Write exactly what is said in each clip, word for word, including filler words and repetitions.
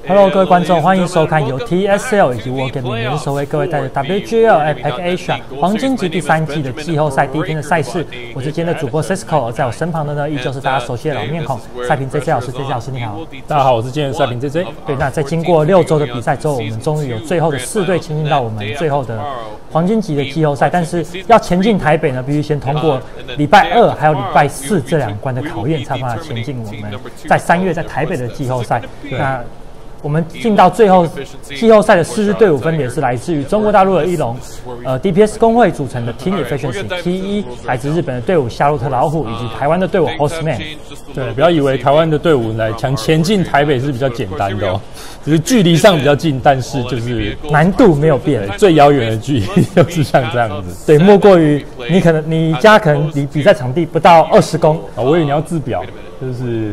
Hello， 各位观众，欢迎收看由 T S L 以及 Wargaming 联手为各位带来 W G L APAC Asia 黄金级第三季的季后赛第一天的赛事。我是今天的主播 Cisco， 而在我身旁的呢，依旧是大家熟悉的老面孔赛评 J J 老师。J J 老师你好， 大家好，我是今天的赛评 J J。 对，那在经过六周的比赛之后，我们终于有最后的四队前进到我们最后的黄金级的季后赛。但是要前进台北呢，必须先通过礼拜二还有礼拜四这两关的考验，才有办法前进我们在三月在台北的季后赛。那我们进到最后季后赛的四支队伍，分别是来自于中国大陆的一龙，呃 D P S 工会组成的 Team Efficiency T 一，来自日本的队伍夏洛特老虎，以及台湾的队伍 Horseman。 对，不要以为台湾的队伍来想前进台北是比较简单的哦，只是距离上比较近，但是就是难度没有变， 最遥远的距离就是像这样子。 对，莫过于你可能你家可能离比赛场地不到二十公， 啊，我以为你要自表，就是。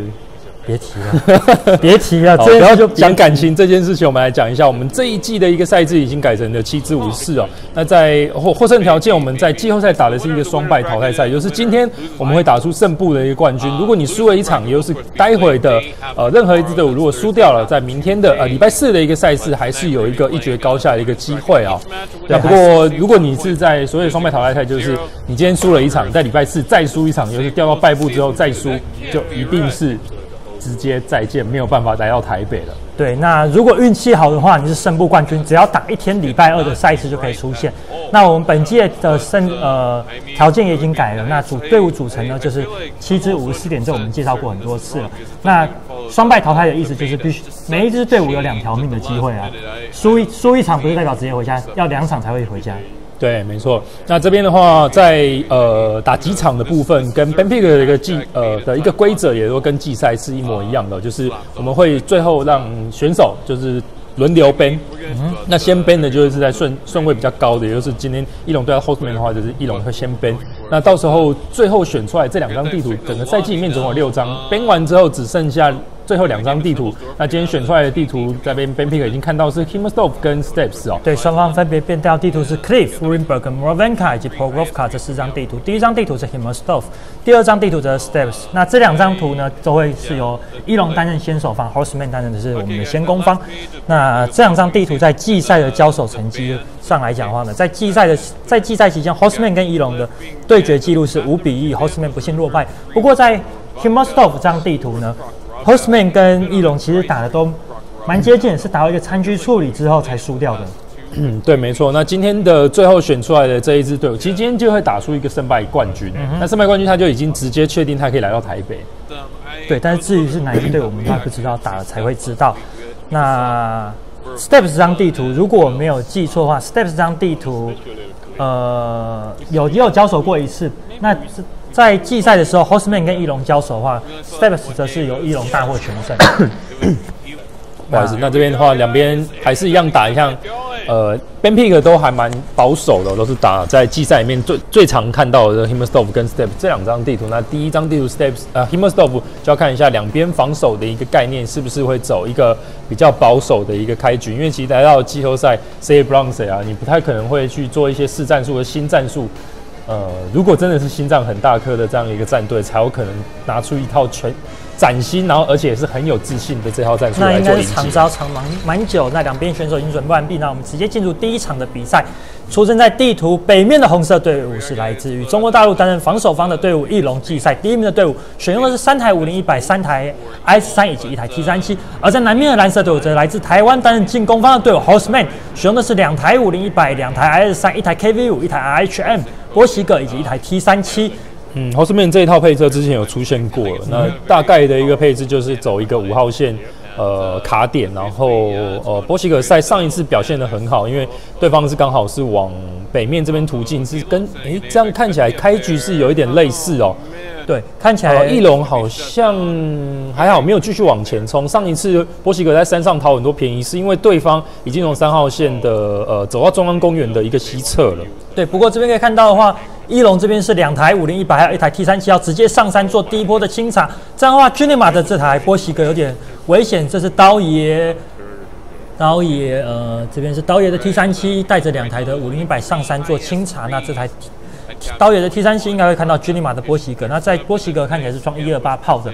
别提了，别提了， 不要就讲感情这件事情，我们来讲一下。我们这一季的一个赛制已经改成了七支五四哦。那在获获胜条件，我们在季后赛打的是一个双败淘汰赛，也就是今天我们会打出胜部的一个冠军。如果你输了一场，也就是待会的呃任何一支队伍如果输掉了，在明天的呃礼拜四的一个赛事，还是有一个一决高下的一个机会哦。那不过如果你是在所谓的双败淘汰赛，就是你今天输了一场，在礼拜四再输一场，就是掉到败部之后再输，就一定是。直接再见，没有办法来到台北了。 对，那如果运气好的话，你是胜部冠军，只要打一天礼拜二的赛事就可以出现。那我们本届的胜呃条件也已经改了，那组队伍组成呢就是七支五十四点，这我们介绍过很多次了。那双败淘汰的意思就是必须每一支队伍有两条命的机会啊，输一输一场不是代表直接回家，要两场才会回家。 对，没错。那这边的话，在呃打几场的部分，跟 Ben Pick 的一个季呃的一个规则，也都跟季赛是一模一样的，就是我们会最后让选手就是轮流 ban，嗯，那先 ban 的就是在顺顺位比较高的，也就是今天一龙对到 Horseman 的话，就是一龙会先 ban。那到时候最后选出来这两张地图，整个赛季里面总有六张 ban 完之后，只剩下最后两张地图。那今天选出来的地图，这边 Ben Pick 已经看到是 Himmelstoff 跟 Steps 哦。 对，双方分别变掉地图是 Cliff、Rimberg 跟 Moravenka 以及 Pogrovka 这四张地图。第一张地图是 Himmelstoff， 第二张地图则是 Steps。那这两张图呢，都会是由一龙担任先手方 ，Horseman 担任的是我们的先攻方。那这两张地图在季赛的交手成绩上来讲的话呢，在季赛的在季赛期间 ，Horseman 跟一龙的对决记录是五比一 ，Horseman 不幸落败。不过在 Himmelstoff 这张地图呢 ，Horseman 跟一龙其实打的都蛮接近，是打到一个残局处理之后才输掉的。 嗯，对，没错。那今天的最后选出来的这一支队伍，其实今天就会打出一个胜败冠军。嗯、那胜败冠军他就已经直接确定他可以来到台北。 对，但是至于是哪一支队，我们都还不知道，打了才会知道。那 Steps 这张地图，如果我没有记错的话 ，Steps 这张地图，呃，有也有交手过一次。那在季赛的时候 ，Horseman 跟一龙交手的话 ，Steps 则是由一龙大获全胜。 不好意思，那这边的话，两边还是一样打一样。呃 ，Ben Pick 都还蛮保守的，都是打在季赛里面最最常看到的 Himmelstoff 跟 Steps 这两张地图。那第一张地图 Steps 呃 Himmelstoff 就要看一下两边防守的一个概念是不是会走一个比较保守的一个开局，因为其实来到季后赛谁不让谁啊，你不太可能会去做一些试战术和新战术。呃，如果真的是心脏很大颗的这样一个战队，才有可能拿出一套全崭新，然后而且也是很有自信的这套战术来做迎击。 那应该是长招长蛮蛮久，那两边选手已经准备完毕，那我们直接进入第一场的比赛。出生在地图北面的红色队伍是来自于中国大陆担任防守方的队伍一龙季赛第一名的队伍，选用的是三台五零一百、三台 I S 三以及一台 T 三七。而在南面的蓝色队伍则来自台湾担任进攻方的队伍 Horseman， 选用的是两台五零一百、两台 I S 三、一台 K V 五、一台 R H M、波西格以及一台 T 三七。 嗯 ，Horseman 这一套配置之前有出现过了，那大概的一个配置就是走一个五号线。呃，卡点，然后呃，波西格在上一次表现得很好，因为对方是刚好是往北面这边途径，是跟诶这样看起来开局是有一点类似哦。 对，看起来、呃、 一龙好像还好，没有继续往前冲。上一次波西格在山上讨很多便宜，是因为对方已经从三号线的呃走到中央公园的一个西侧了。 对，不过这边可以看到的话，一龙这边是两台五零一百，还有一台 T 三七，要直接上山做第一波的清场。这样的话 ，Junima 的这台波西格有点危险，这是刀爷。刀爷，呃，这边是刀爷的 T 三七，带着两台的五零一百上山做清查。那这台刀爷的 T 三七应该会看到 Junima 的波西格。那在波西格看起来是装一二八炮的。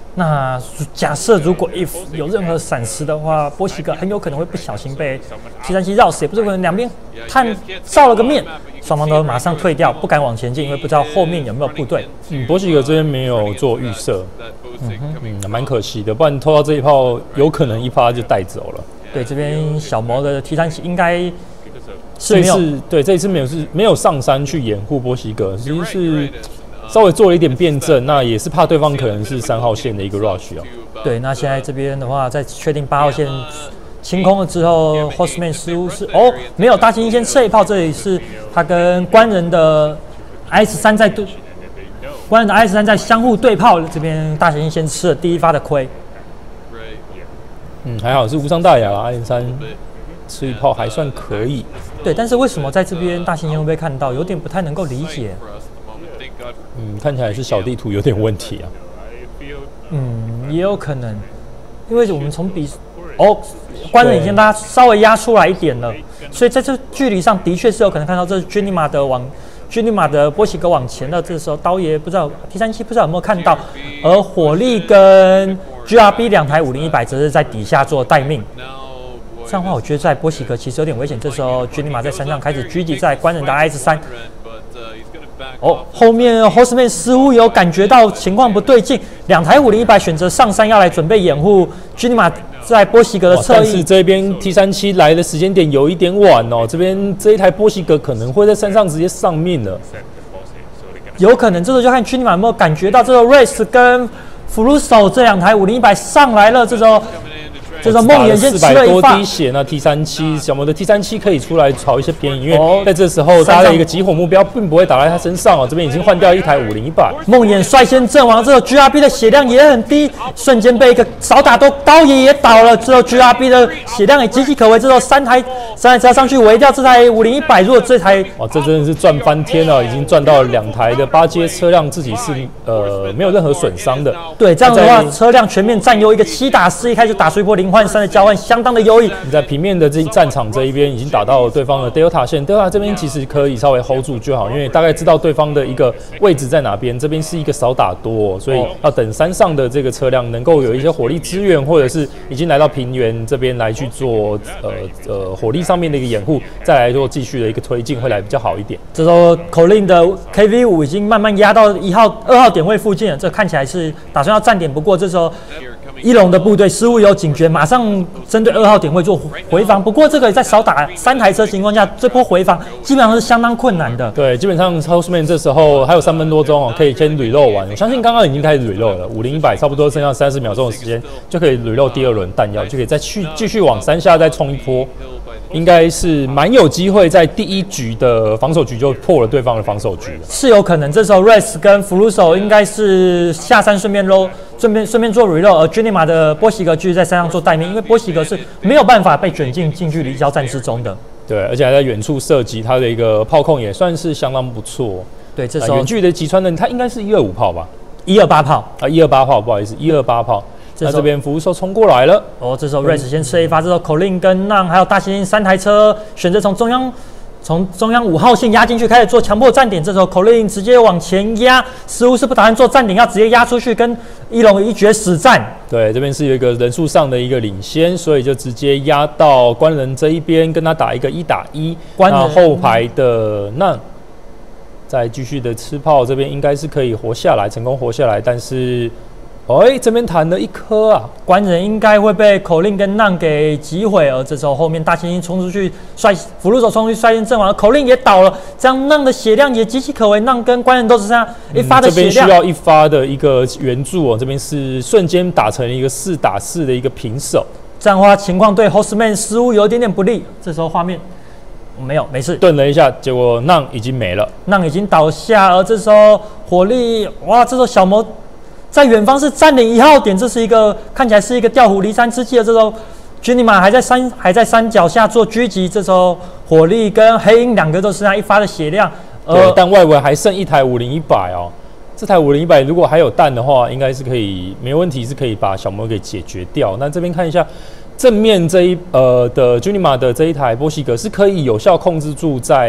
那假设如果 if 有任何闪失的话，波西格很有可能会不小心被 T 三七绕死，也不是可能两边探照了个面，双方都马上退掉，不敢往前进，因为不知道后面有没有部队。 嗯，波西格这边没有做预设，嗯嗯，蛮可惜的，不然偷到这一炮，有可能一发就带走了。 对，这边小魔的 T 三七应该是这没有次对这一次没有是没有上山去掩护波西格，其实是稍微做了一点辩证，那也是怕对方可能是三号线的一个 rush 哦。 对，那现在这边的话，在确定八号线清空了之后 ，Horseman 似乎是哦，没有大猩猩先射一炮，这里是他跟官人的 S 三在对，官人的 S 三在相互对炮，这边大猩猩先吃了第一发的亏。 嗯，还好是无伤大雅啦 ，S 三吃一炮还算可以。 对，但是为什么在这边大猩猩会被看到，有点不太能够理解。 嗯，看起来是小地图有点问题啊。 嗯，也有可能，因为我们从比哦，官人已经拉稍微压出来一点了，所以在这距离上的确是有可能看到这是 Junima 的往 Junima 的波西格往前了。这时候刀爷不知道 T 三七不知道有没有看到，而火力跟 G R B 两台五零一百则是在底下做待命。这样的话，我觉得在波西格其实有点危险。这时候 Junima 在山上开始狙击在官人的 S 三。哦，后面 Horseman 似乎有感觉到情况不对劲，两台五零一百选择上山要来准备掩护 Junima 在波西格的侧翼。 但是这边 T 三七来的时间点有一点晚哦，这边这一台波西格可能会在山上直接丧命了。 有可能，这时候就看 Junima 有没有感觉到，这时候 Race 跟弗鲁索这两台五零一百上来了，这时候。这时候梦魇先吃了一发， 滴血，那 T 三七小魔的 T 三七可以出来炒一些便宜，因为在这时候他的一个集火目标并不会打在他身上哦。这边已经换掉一台五零一百， 梦魇率先阵亡之后 ，G R B 的血量也很低，瞬间被一个扫打都刀爷也倒了。之后 G R B 的血量也岌岌可危，之后三台三台车上去围掉这台五零一百。如果这台哇，这真的是赚翻天了，已经赚到两台的八阶车辆，自己是呃没有任何损伤的。 对，这样的话车辆全面占优，一个七打四，一开始打出一波零换三的交换，相当的优异。 你在平面的这战场这一边已经打到对方的 Delta 线 ，Delta 这边其实可以稍微 hold 住就好，因为大概知道对方的一个位置在哪边。这边是一个少打多、哦，所以要等山上的这个车辆能够有一些火力支援，或者是已经来到平原这边来去做呃呃火力上面的一个掩护，再来做继续的一个推进，会来比较好一点。 这时候 Colin 的 K V 五已经慢慢压到一号、二号点位附近了，这看起来是打算要站点。不过这时候一龙的部队似乎有警觉，马上针对二号点位做回防。不过这个在少打三台车情况下，这波回防基本上是相当困难的。 对，基本上 Horseman 这时候还有三分多钟哦，可以先 reload 完。我相信刚刚已经开始 reload 了，五零一百差不多剩下三十秒钟的时间就可以 reload 第二轮弹药，就可以再去继续往山下再冲一波。应该是蛮有机会在第一局的防守局就破了对方的防守局了， 是有可能。这时候 Race 跟弗鲁索应该是下山顺便 low， 顺便顺便做 reload， 而 Junima 的波西格继续在山上做待命，因为波西格是没有办法被卷进近距离交战之中的。 对，而且还在远处射击，他的一个炮控也算是相当不错。 对，这时候远距离的击穿的，他应该是一二五炮吧？ 一二八炮啊，一二八炮，不好意思，一二八炮。那这边服务兽冲过来了， 哦，这时候 Race 先射一发，这时候 Colin 跟 Nang 还有大猩猩三台车选择从中央从中央五号线压进去，开始做强迫站点。这时候 Colin 直接往前压，似乎是不打算做站点，要直接压出去跟一龙一决死战。 对，这边是有一个人数上的一个领先，所以就直接压到官人这一边，跟他打一个一打一。官人后排的 Nang 再继续的吃炮，这边应该是可以活下来，成功活下来，但是。哎，这边弹了一颗啊！ 官人应该会被口令跟浪给击毁，而这时候后面大猩猩冲出去，率福禄手冲出去率先阵亡，口令也倒了，这样浪的血量也岌岌可危，浪跟官人都只剩下一发的血量、嗯。这边需要一发的一个援助哦，这边是瞬间打成一个四打四的一个平手， 这样的话情况对 Horseman 似乎有一点点不利。这时候画面。没有，没事。 顿了一下，结果浪已经没了， 浪已经倒下，而这时候火力，哇，这时候小魔在远方是占领一号点，这是一个看起来是一个调虎离山之计的。这时候 Junima 还在山还在山脚下做狙击，这时候火力跟黑鹰两个都剩下一发的血量， 对，但外围还剩一台五零一百哦。这台五零一百如果还有弹的话，应该是可以没问题，是可以把小魔给解决掉。那这边看一下。正面这一呃的 Junima 的这一台波西格是可以有效控制住在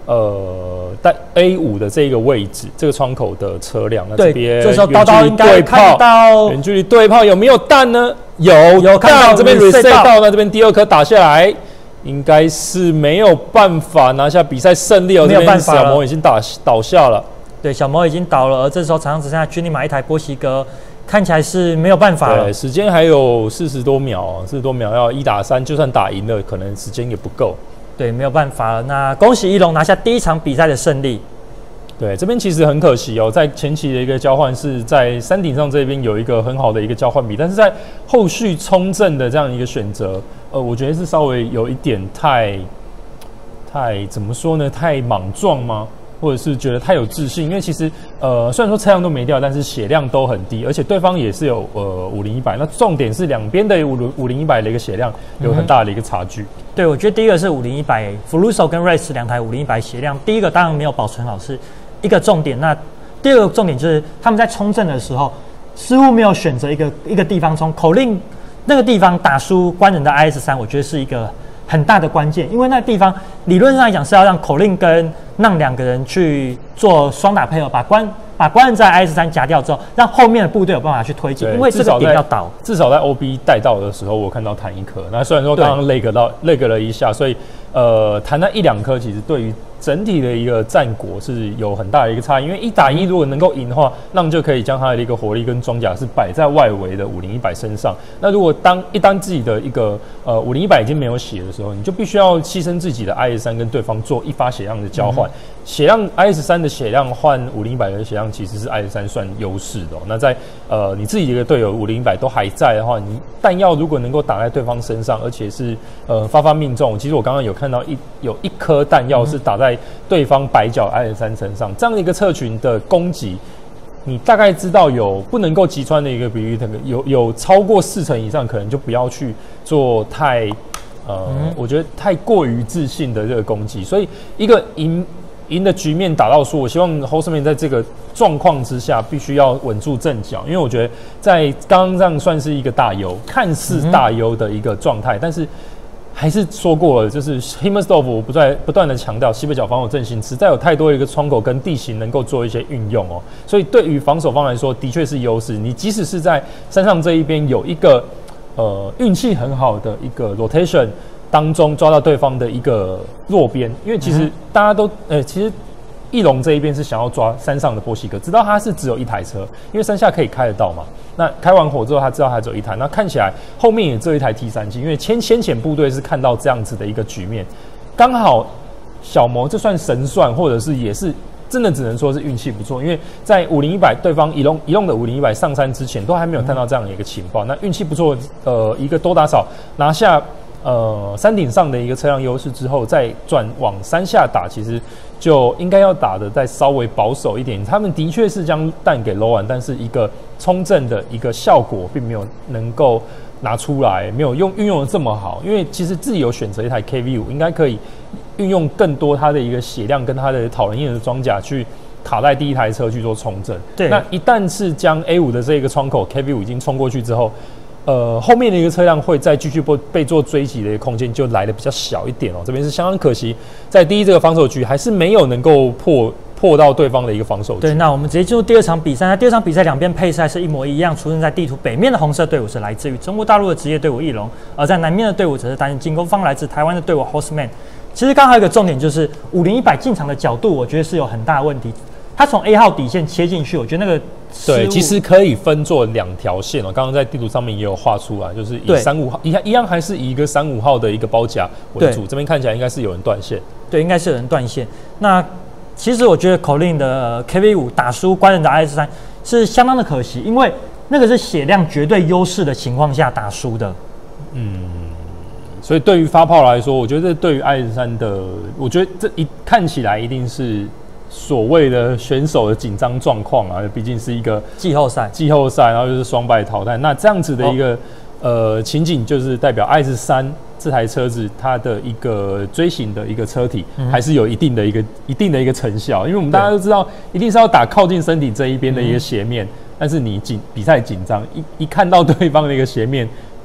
呃，在 A 五的这个位置，这个窗口的车辆，那这边这时候刀刀应该看到远距离对炮有没有弹呢？有， 有看到这边 reset 到，那这边第二颗打下来，应该是没有办法拿下比赛胜利哦。 没有办法了， 这边小魔已经打倒下了。 对，小魔已经倒了，而这时候场上只剩下军力马一台波西哥，看起来是没有办法了。 对，时间还有四十多秒，四十多秒要一打三，就算打赢了，可能时间也不够。 对，没有办法了。那恭喜一龙拿下第一场比赛的胜利。 对，这边其实很可惜哦，在前期的一个交换是在山顶上这边有一个很好的一个交换比，但是在后续冲阵的这样一个选择，呃，我觉得是稍微有一点太太怎么说呢？太莽撞吗？或者是觉得太有自信？因为其实呃，虽然说车辆都没掉，但是血量都很低，而且对方也是有呃五零一百。那重点是两边的五五零一百的一个血量有很大的一个差距。嗯、 对，我觉得第一个是五零一百 ，Fluso 跟 Race 两台五零一百血量，第一个当然没有保存好，是一个重点。那第二个重点就是他们在冲阵的时候，似乎没有选择一个一个地方冲，口令那个地方打输官人的 I S 三，我觉得是一个很大的关键，因为那地方理论上来讲是要让口令跟让两个人去做双打配合，把关把关人在 I S 三夹掉之后，让后面的部队有办法去推进，因为这个点要倒。 至少在 O B 带到的时候，我看到弹一颗。那虽然说刚刚 lag 到 lag 了一下，所以呃弹那一两颗，其实对于整体的一个战果是有很大的一个差异。因为一打一如果能够赢的话，那就可以将他的一个火力跟装甲是摆在外围的五零一百身上。那如果当一当自己的一个呃五零一百已经没有血的时候，你就必须要牺牲自己的 I S 三跟对方做一发血量的交换。嗯、血量 I S 三的血量换五零一百的血量，其实是 I S 三算优势的、哦。那在呃你自己的一个队友五零一百都还在的话，你弹药如果能够打在对方身上，而且是呃发发命中，其实我刚刚有看到一有一颗弹药是打在对方白角 I S 三身上，这样的一个侧群的攻击，你大概知道有不能够击穿的一个比喻，有有超过四成以上，可能就不要去做太呃，嗯、我觉得太过于自信的这个攻击。所以一个赢赢的局面打到输，我希望 Horseman 在这个状况之下必须要稳住阵脚，因为我觉得在刚刚这样算是一个大优，看似大优的一个状态，嗯、但是。还是说过了，就是 Himmersdorf 我不断不断的强调，西北角防守阵型实在有太多的一个窗口跟地形能够做一些运用哦，所以对于防守方来说，的确是优势。你即使是在山上这一边有一个呃运气很好的一个 rotation 当中抓到对方的一个弱边，因为其实大家都呃其实。翼龙这一边是想要抓山上的波西哥，知道他是只有一台车，因为山下可以开得到嘛。那开完火之后，他知道他只有一台，那看起来后面也只有一台 T 三七，因为先先遣部队是看到这样子的一个局面，刚好小魔这算神算，或者是也是真的只能说是运气不错，因为在五零一百对方移动移动的五零一百上山之前，都还没有看到这样的一个情报。那运气不错，呃，一个多打少拿下。呃，山顶上的一个车辆优势之后，再转往山下打，其实就应该要打的再稍微保守一点。他们的确是将弹给 low 完，但是一个冲阵的一个效果并没有能够拿出来，没有用运用的这么好。因为其实自己有选择一台 K V 五，应该可以运用更多它的一个血量跟它的讨人厌的装甲去卡在第一台车去做冲阵。 对， 那一旦是将 A 五的这个窗口 K V 五已经冲过去之后。呃，后面的一个车辆会再继续被被做追击的一个空间就来的比较小一点哦，这边是相当可惜，在第一这个防守局还是没有能够破破到对方的一个防守局。 对，那我们直接进入第二场比赛。那第二场比赛两边配赛是一模一样，出生在地图北面的红色队伍是来自于中国大陆的职业队伍翼龙，而在南面的队伍则是担任进攻方，来自台湾的队伍 Horseman。其实刚好有一个重点就是五零一百进场的角度，我觉得是有很大的问题。他从 A 号底线切进去，我觉得那个对，其实可以分作两条线哦。刚刚在地图上面也有画出来，就是以三五号一样一样还是以一个三五号的一个包夹为主。这边看起来应该是有人断线， 对，应该是有人断线。那其实我觉得口令的 K V 五打输官人的 I S 三是相当的可惜，因为那个是血量绝对优势的情况下打输的。 嗯，所以对于发炮来说，我觉得对于 I S 三的，我觉得这一看起来一定是。所谓的选手的紧张状况啊，毕竟是一个季后赛， 季后赛，然后就是双败淘汰。那这样子的一个、哦、呃情景，就是代表 I S 三这台车子它的一个追行的一个车体，嗯、还是有一定的一个一定的一个成效。因为我们大家都知道，一定是要打靠近身体这一边的一个斜面，嗯、但是你紧比赛紧张，一一看到对方的一个斜面。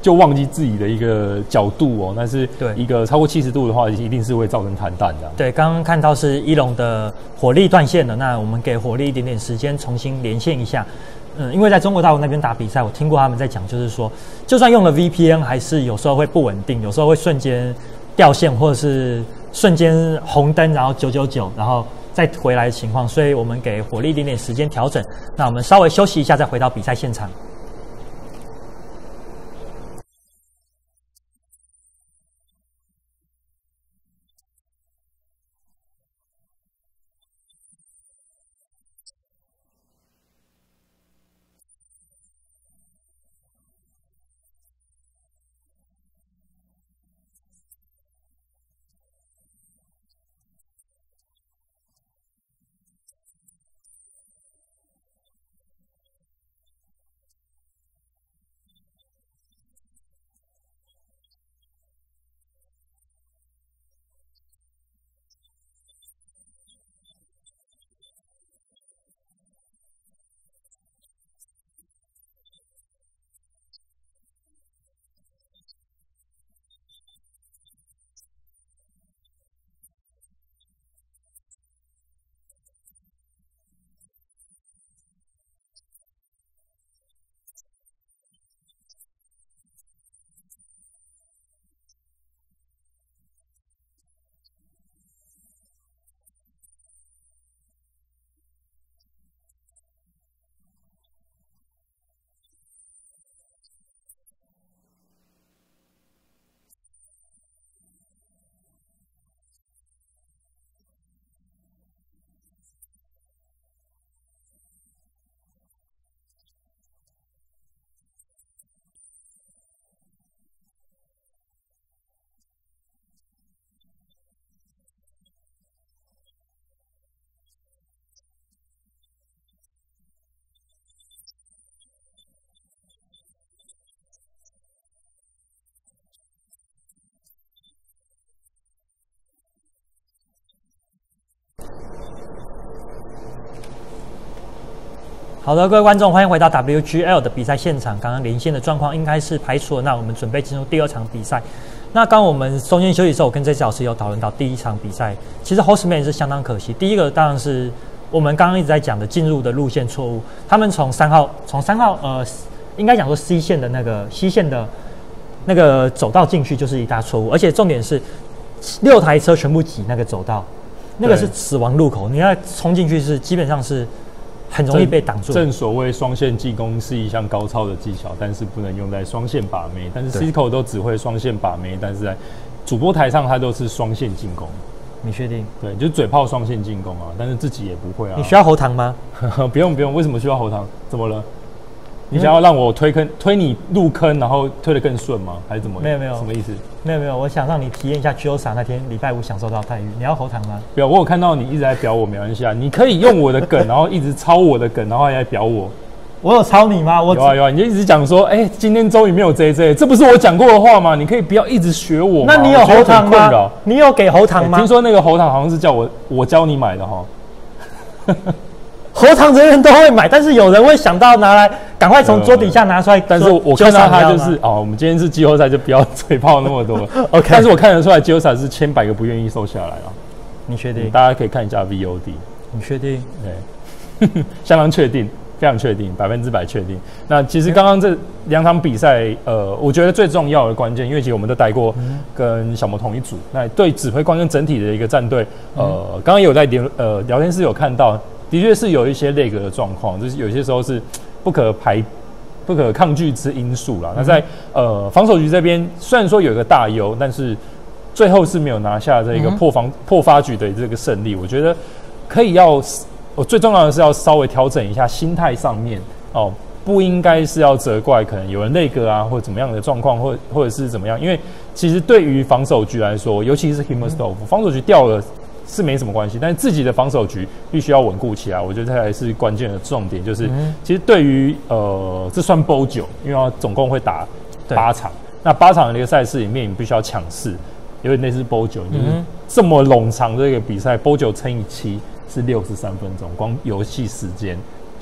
就忘记自己的一个角度哦。但是对一个超过七十度的话，一定是会造成弹弹的。 对，刚刚看到是一龙的火力断线了，那我们给火力一点点时间重新连线一下。嗯，因为在中国大陆那边打比赛，我听过他们在讲，就是说，就算用了 V P N， 还是有时候会不稳定，有时候会瞬间掉线，或者是瞬间红灯，然后九九九，然后再回来的情况，所以我们给火力一点点时间调整。那我们稍微休息一下，再回到比赛现场。好的，各位观众，欢迎回到 W G L 的比赛现场。刚刚连线的状况应该是排除了，那我们准备进入第二场比赛。那刚刚我们中间休息的时候，我跟这次老师有讨论到第一场比赛，其实 Horseman 是相当可惜。第一个当然是我们刚刚一直在讲的进入的路线错误，他们从三号从三号呃，应该讲说 C 线的那个 C 线的那个走道进去就是一大错误，而且重点是六台车全部挤那个走道，那个是死亡路口，你要冲进去是基本上是很容易被挡住。 正所谓双线进攻是一项高超的技巧，但是不能用在双线把妹。但是 Cisco 都只会双线把妹，但是在主播台上他都是双线进攻。 你确定？ 对，就是嘴炮双线进攻啊，但是自己也不会啊。 你需要喉糖吗？ 不用不用，为什么需要喉糖？怎么了？你想要让我推坑推你入坑，然后推得更顺吗？还是怎么？ 没有没有， 什么意思？ 没有没有，我想让你体验一下 G O S A 那天礼拜五享受到的待遇。你要喉糖吗？ 不要，我有看到你一直在表我，没关系啊。你可以用我的梗，然后一直抄我的梗，然后还来表我。 我有抄你吗？我有啊有啊，你就一直讲说，哎、欸，今天终于没有 J J， 这不是我讲过的话吗？你可以不要一直学我吗？ 那你有喉糖吗？你有给喉糖吗、 欸？听说那个喉糖好像是叫我我教你买的哈。 喉糖人人都会买，但是有人会想到拿来赶快从桌底下拿出来。 但是我看到他就是哦，我们今天是季后赛，就不要嘴炮那么多。 OK， 但是我看得出来季后赛是千百个不愿意瘦下来了。 你确定、嗯？ 大家可以看一下 V O D。 你确定？ 对，相当确定。非常确定，百分之百确定。那其实刚刚这两场比赛，呃，我觉得最重要的关键，因为其实我们都待过跟小魔同一组，那对指挥官跟整体的一个战队，呃，刚刚有在聊呃聊天室有看到，的确是有一些类格的状况，就是有些时候是不可排、不可抗拒之因素啦。那在呃防守局这边，虽然说有一个大优，但是最后是没有拿下这个破防破发局的这个胜利。我觉得可以要。我最重要的是要稍微调整一下心态上面哦，不应该是要责怪可能有人内割啊，或者怎么样的状况，或或者是怎么样，因为其实对于防守局来说，尤其是 Himmelstoff， 防守局掉了是没什么关系，但是自己的防守局必须要稳固起来，我觉得这才是关键的重点。就是其实对于呃，这算 Bowl 九，因为要总共会打八场，那八场的一个赛事里面，你必须要抢四，有点类似 Bowl 九，就是这么冗长的一个比赛 ，Bowl 九乘以七。是六十三分钟，光游戏时间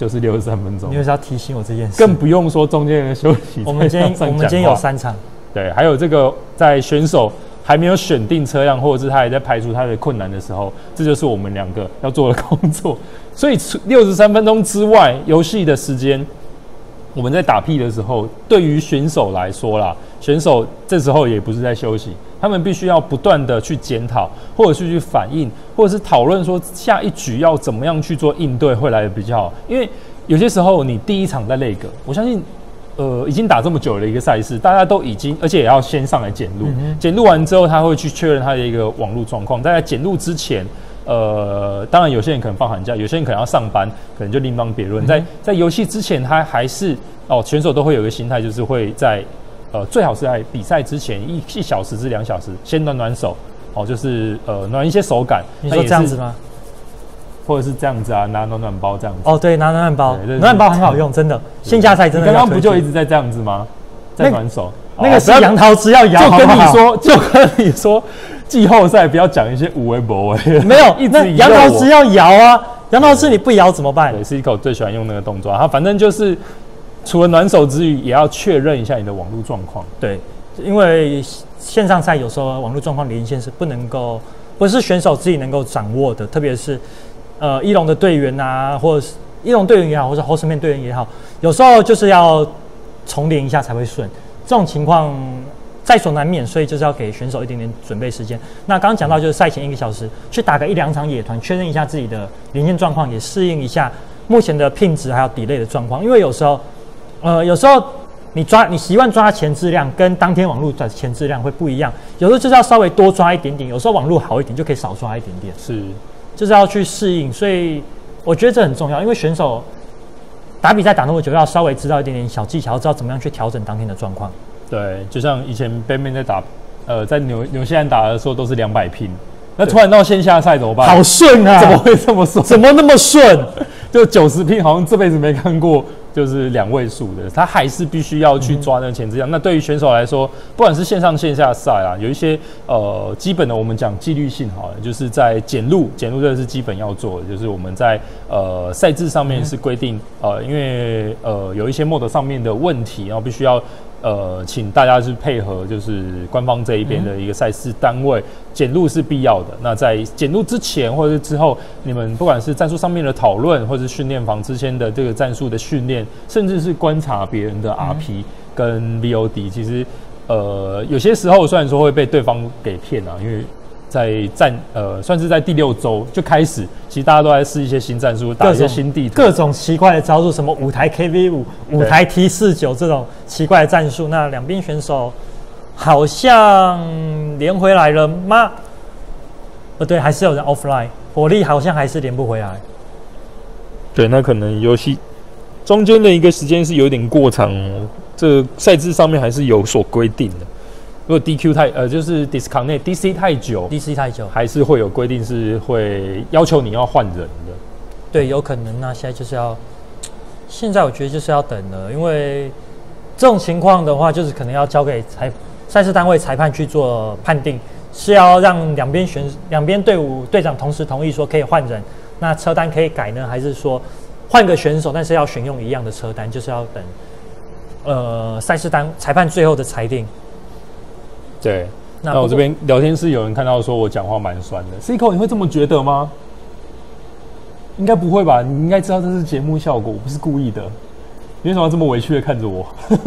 就是六十三分钟。 你就是要提醒我这件事， 更不用说中间的休息。 我们今天我们今天有三场， 对，还有这个在选手还没有选定车辆，或者是他还在排除他的困难的时候，这就是我们两个要做的工作。所以六十三分钟之外，游戏的时间，我们在打屁的时候，对于选手来说啦，选手这时候也不是在休息，他们必须要不断的去检讨，或者是去反应，或者是讨论说下一局要怎么样去做应对会来的比较好。因为有些时候你第一场在累个，我相信。呃，已经打这么久的一个赛事，大家都已经，而且也要先上来检录，嗯、检录完之后，他会去确认他的一个网络状况。在检录之前，呃，当然有些人可能放寒假，有些人可能要上班，可能就另当别论。嗯、在在游戏之前，他还是哦，选手都会有一个心态，就是会在呃，最好是在比赛之前一一小时至两小时先暖暖手，哦，就是呃暖一些手感。 你说这样子吗？ 或者是这样子啊，拿暖暖包这样子。 哦，对，拿暖暖包，暖暖包很好用，真的。线下赛真的。 刚刚不就一直在这样子吗？在暖手。 那个是杨桃汁要摇， 就跟你说，就跟你说，季后赛不要讲一些无为不为。 没有，那杨桃汁要摇啊，杨桃汁你不摇怎么办？ 对 ，Cico 最喜欢用那个动作，他反正就是除了暖手之余，也要确认一下你的网络状况。 对，因为线上赛有时候网络状况连线是不能够，不是选手自己能够掌握的，特别是。呃，一龙的队员啊，或者是一龙队员也好，或者 Horseman 队员也好，有时候就是要重连一下才会顺。这种情况在所难免，所以就是要给选手一点点准备时间。那刚刚讲到就是赛前一个小时去打个一两场野团，确认一下自己的连线状况，也适应一下目前的品质还有delay的状况。因为有时候，呃，有时候你抓你习惯抓前置量，跟当天网络的前置量会不一样。有时候就是要稍微多抓一点点，有时候网络好一点就可以少抓一点点。 是。 就是要去适应，所以我觉得这很重要，因为选手打比赛打那么久，要稍微知道一点点小技巧，知道怎么样去调整当天的状况。 对，就像以前 Batman 在打，呃，在纽纽西兰打的时候都是两百拼，那突然到线下赛怎么办？ 好顺啊！ 怎么会这么顺？ 怎么那么顺？ 就九十拼，好像这辈子没看过，就是两位数的，他还是必须要去抓那个前置量。嗯、那对于选手来说，不管是线上线下赛啊，有一些呃基本的，我们讲纪律性好了，就是在检录，检录这个是基本要做的，就是我们在呃赛制上面是规定，嗯、呃，因为呃有一些 mode 上面的问题，然后必须要。呃，请大家去配合，就是官方这一边的一个赛事单位，检录是必要的。那在检录之前或者是之后，你们不管是战术上面的讨论，或者是训练房之间的这个战术的训练，甚至是观察别人的 R P 跟 V O D，、嗯、其实呃有些时候虽然说会被对方给骗啊，因为在战呃算是在第六周就开始，其实大家都在试一些新战术，打一些新地图， 各种奇怪的招数，什么五台 K V 五、五台 T 四九这种奇怪的战术。那两边选手好像连回来了吗？呃，对，还是有人 offline， 火力好像还是连不回来。 对，那可能游戏中间的一个时间是有点过长，这赛制上面还是有所规定的。如果 D Q 太呃就是 disconnect D C 太久 ，D C 太久， 还是会有规定是会要求你要换人的。 对，有可能。那现在就是要，现在我觉得就是要等了，因为这种情况的话，就是可能要交给裁赛事单位裁判去做判定，是要让两边选两边队伍队长同时同意说可以换人，那车单可以改呢，还是说换个选手，但是要选用一样的车单，就是要等呃赛事单裁判最后的裁定。 对，那我这边聊天室有人看到说我讲话蛮酸的 ，Cico 你会这么觉得吗？应该不会吧？你应该知道这是节目效果，我不是故意的。你为什么要这么委屈的看着我？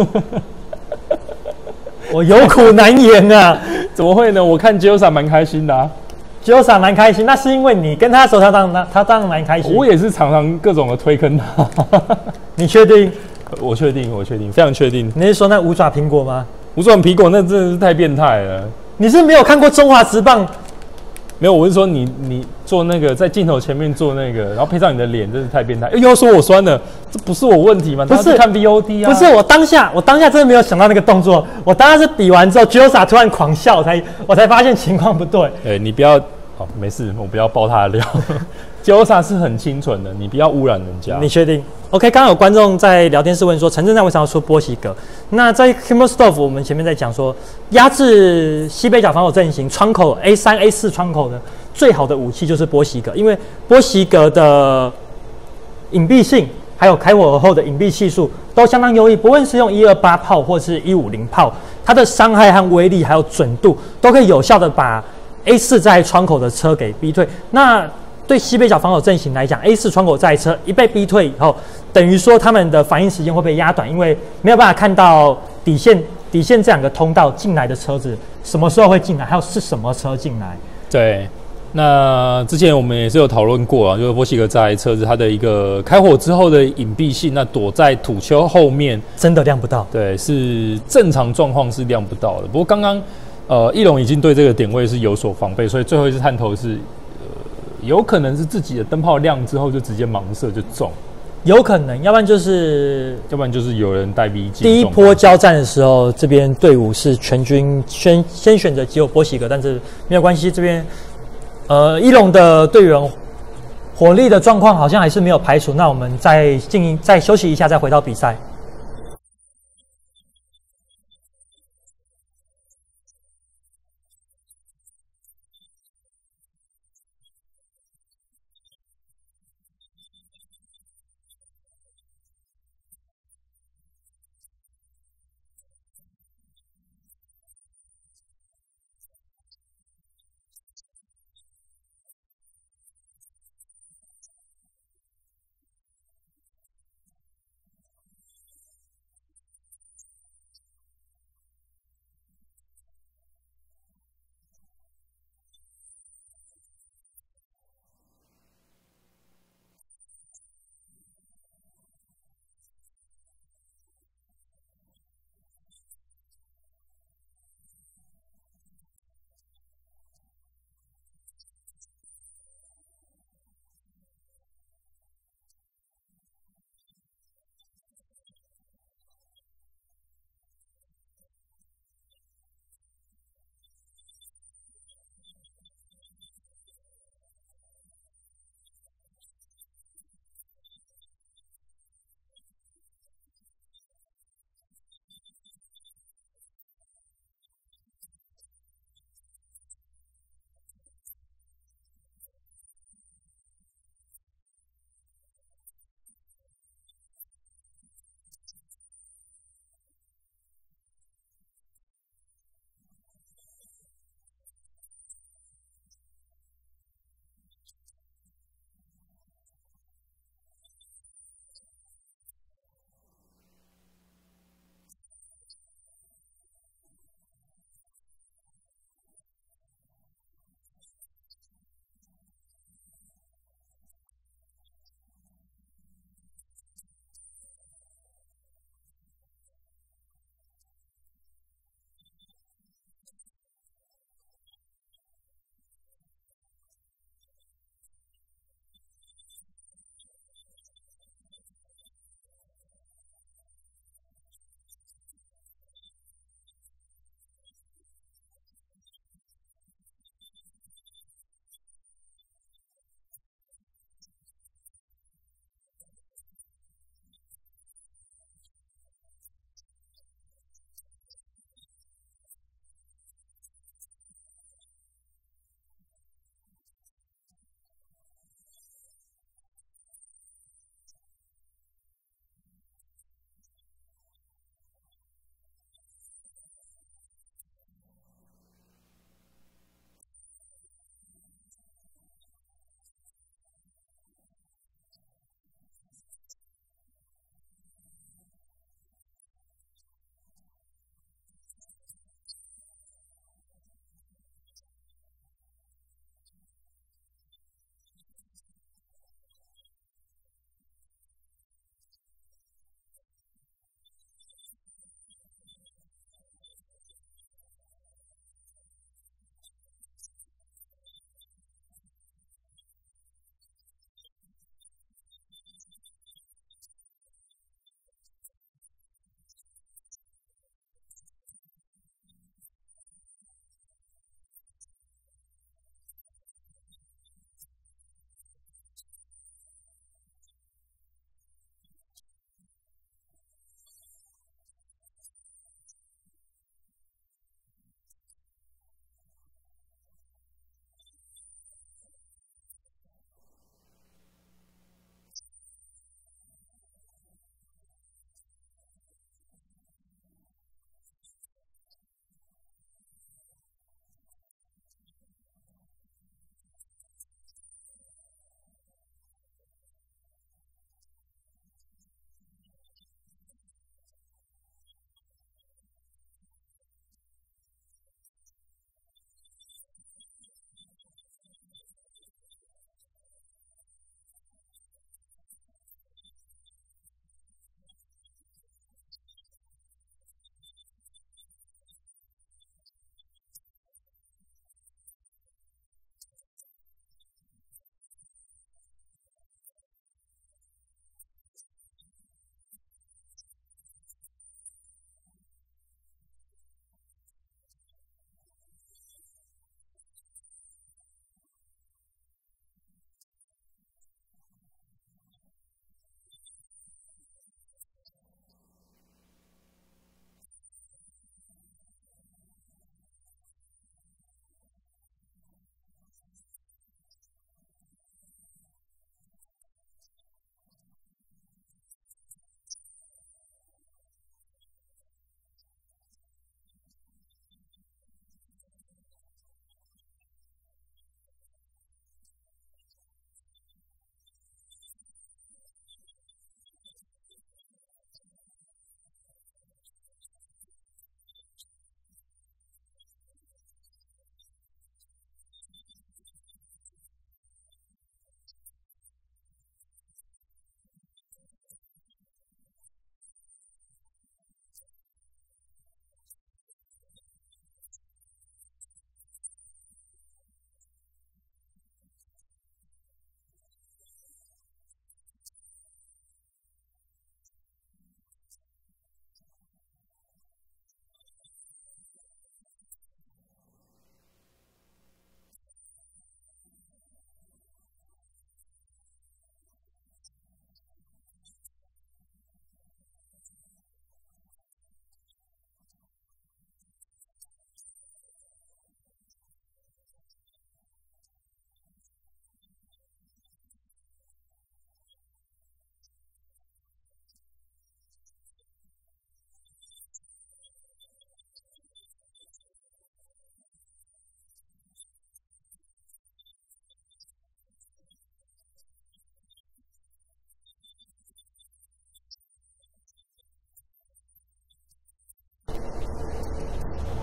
我有苦难言啊！ 怎么会呢？我看 Giosa 蛮开心的啊 ，Giosa 蛮开心，那是因为你跟他的时候，他当然他当然蛮开心。 我也是常常各种的推坑他。 你确定？ 我确定，我确定，非常确定。 你是说那五爪苹果吗？ 五爪苹果那真的是太变态了。 你是没有看过中华职棒？ 没有，我是说你你做那个在镜头前面做那个，然后配上你的脸，真是太变态。又要说我酸了，这不是我问题吗？ 不是看 V O D 啊？ 不是我当下，我当下真的没有想到那个动作。我当下是比完之后 ，Giosa 突然狂笑，我才我才发现情况不对。 哎、欸，你不要，好，没事，我不要爆他的料。Giosa 是很清纯的，你不要污染人家。 你确定 ？OK， 刚刚有观众在聊天室问说，陈正在为什么要出波西格？那在 Himmelsdorf 我们前面在讲说，压制西北角防守阵型窗口 A 三 A 四窗口的最好的武器就是波西格，因为波西格的隐蔽性还有开火后的隐蔽系数都相当优异。不论是用一二八炮或是一五零炮，它的伤害和威力还有准度都可以有效的把 A 四在窗口的车给逼退。那对西北角防守阵型来讲 ，A 四窗口在车一被逼退以后，等于说他们的反应时间会被压短，因为没有办法看到底线底线这两个通道进来的车子什么时候会进来，还有是什么车进来。 对。那之前我们也是有讨论过啊，就是波西格这台车子它的一个开火之后的隐蔽性，那躲在土丘后面真的亮不到。 对，是正常状况是亮不到的。不过刚刚呃翼龙已经对这个点位是有所防备，所以最后一次探头是呃有可能是自己的灯泡亮之后就直接盲射就中， 有可能，要不然就是要不然就是有人带 V 镜。 第一波交战的时候，这边队伍是全军先先选择只有波西格，但是没有关系，这边。呃，一龙的队员火力的状况好像还是没有排除，那我们再进再休息一下，再回到比赛。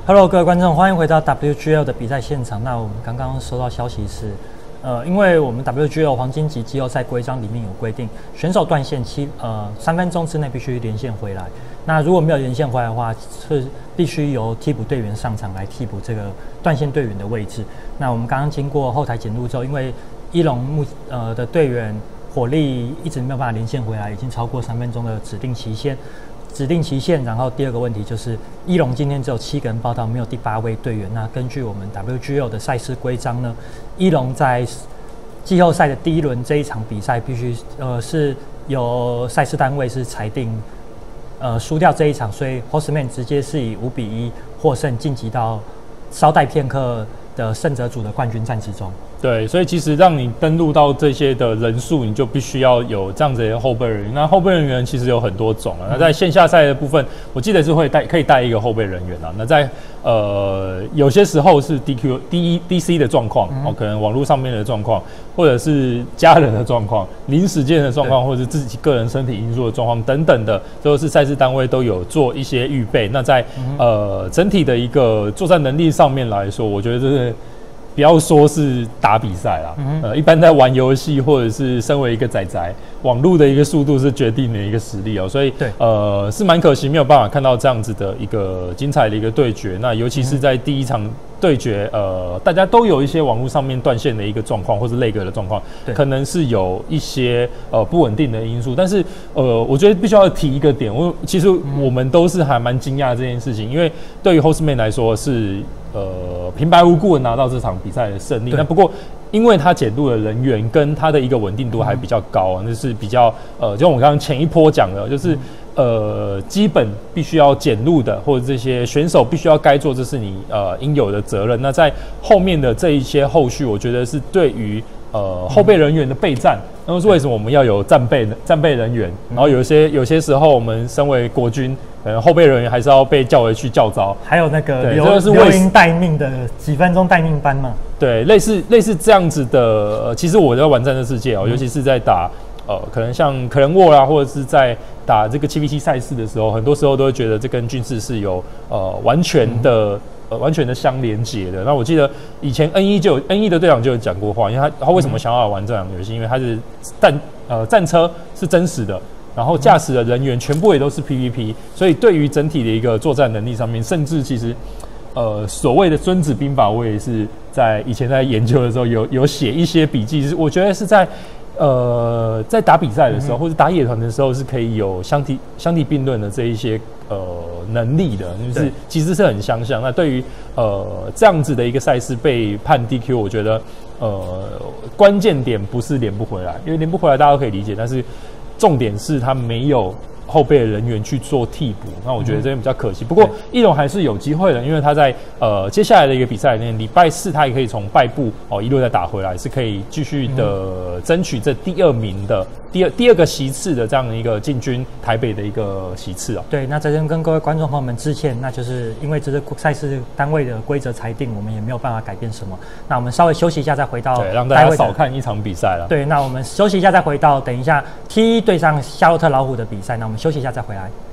Hello， 各位观众，欢迎回到 W G L 的比赛现场。那我们刚刚收到消息是，呃，因为我们 W G L 黄金级季后赛规章里面有规定，选手断线七呃三分钟之内必须连线回来。那如果没有连线回来的话，是必须由替补队员上场来替补这个断线队员的位置。那我们刚刚经过后台检录之后，因为一龙目呃的队员火力一直没有办法连线回来，已经超过三分钟的指定期限。指定期限，然后第二个问题就是一龙今天只有七个人报到，没有第八位队员。那根据我们 W G L 的赛事规章呢，一龙在季后赛的第一轮这一场比赛必须呃是由赛事单位是裁定呃输掉这一场，所以 Horseman 直接是以五比一获胜晋级到稍待片刻的胜者组的冠军战之中。 对，所以其实让你登录到这些的人数，你就必须要有这样子的后备人员。那后备人员其实有很多种啊。那在线下赛的部分，我记得是会带可以带一个后备人员啊。那在呃有些时候是 D Q D D C 的状况，哦，可能网络上面的状况，或者是家人的状况、临时间的状况，或者是自己个人身体因素的状况等等的，都是赛事单位都有做一些预备。那在呃整体的一个作战能力上面来说，我觉得这是。不要说是打比赛啦，嗯、呃，一般在玩游戏或者是身为一个仔仔，网络的一个速度是决定的一个实力哦、喔，所以对，呃，是蛮可惜没有办法看到这样子的一个精彩的一个对决。那尤其是在第一场对决，呃，大家都有一些网络上面断线的一个状况，或是lag的状况，可能是有一些呃不稳定的因素。但是呃，我觉得必须要提一个点，我其实我们都是还蛮惊讶这件事情，因为对于 Horseman 来说是。呃，平白无故的拿到这场比赛的胜利。那不过，因为他检录的人员跟他的一个稳定度还比较高啊，那、嗯、是比较呃，就像我刚刚前一波讲的，就是呃，基本必须要检录的，或者这些选手必须要该做，这是你呃应有的责任。那在后面的这一些后续，我觉得是对于呃后备人员的备战。那么是为什么我们要有战备战备人员？然后有一些有些时候，我们身为国军。呃，后备人员还是要被叫回去教招， 还有那个留留营待命的几分钟待命班嘛。 对，类似类似这样子的。呃、其实我在玩战争世界哦、喔，嗯、尤其是在打呃，可能像可能沃啦，或者是在打这个 七 V 七 赛事的时候，很多时候都会觉得这跟军事是有呃完全的、嗯、呃完全的相连结的。那我记得以前 N 一 就有 N 一 的队长就有讲过话，因为他他为什么想要玩这场游戏？因为他是战呃战车是真实的。然后驾驶的人员全部也都是 P V P， 所以对于整体的一个作战能力上面，甚至其实，呃，所谓的《孙子兵法》，我也是在以前在研究的时候有有写一些笔记，是我觉得是在呃在打比赛的时候，嗯、或者打野团的时候，是可以有相提相提并论的这一些呃能力的，就是其实是很相像。那对于呃这样子的一个赛事被判 D Q， 我觉得呃关键点不是连不回来，因为连不回来大家都可以理解，但是。重点是他没有后备的人员去做替补，那我觉得这边比较可惜。不过一龙还是有机会的，因为他在呃接下来的一个比赛里面，礼拜四他也可以从败部哦一路再打回来，是可以继续的争取这第二名的第二第二个席次的这样的一个进军台北的一个席次哦。 对，那这边跟各位观众朋友们致歉，那就是因为这是赛事单位的规则裁定，我们也没有办法改变什么。那我们稍微休息一下再回到， 对，让大家少看一场比赛了。 对，那我们休息一下再回到，等一下 T 一对上夏洛特老虎的比赛，那我们休息一下再回来。